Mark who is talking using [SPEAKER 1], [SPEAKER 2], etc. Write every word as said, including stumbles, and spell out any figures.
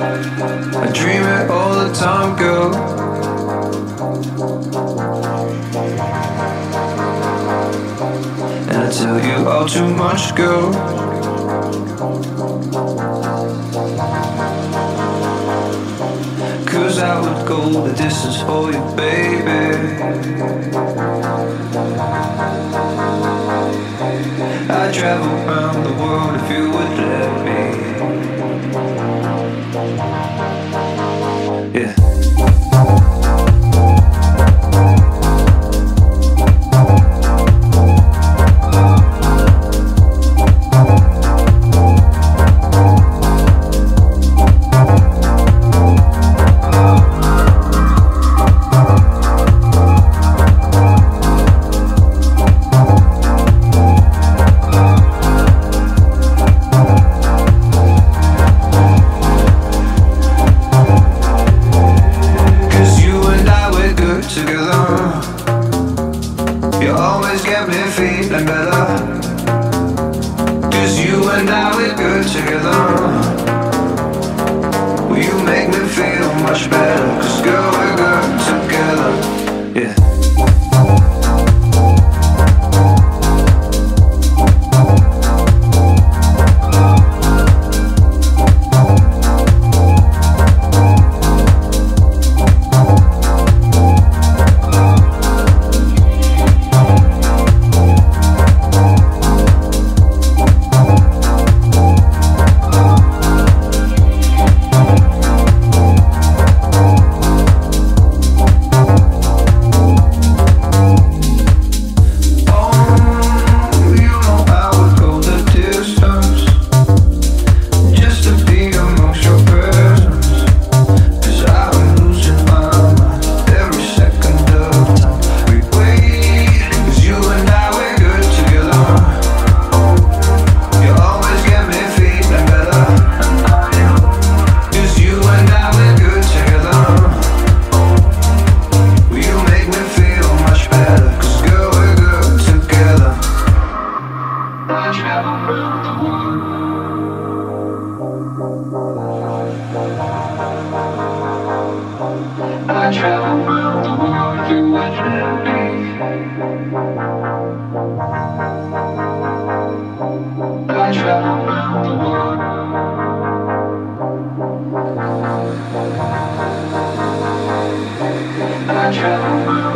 [SPEAKER 1] I dream it all the time, girl. And I tell you all too much, girl. Cause I would go the distance for you, baby. I'd travel around the world if you would let me. Yeah. You always get me feeling better. Cause you and I, we're good together. Well, you make me feel much better. Cause girl, we're good together. Yeah. I travel around the world, you would let me. I travel around the world. I travel around.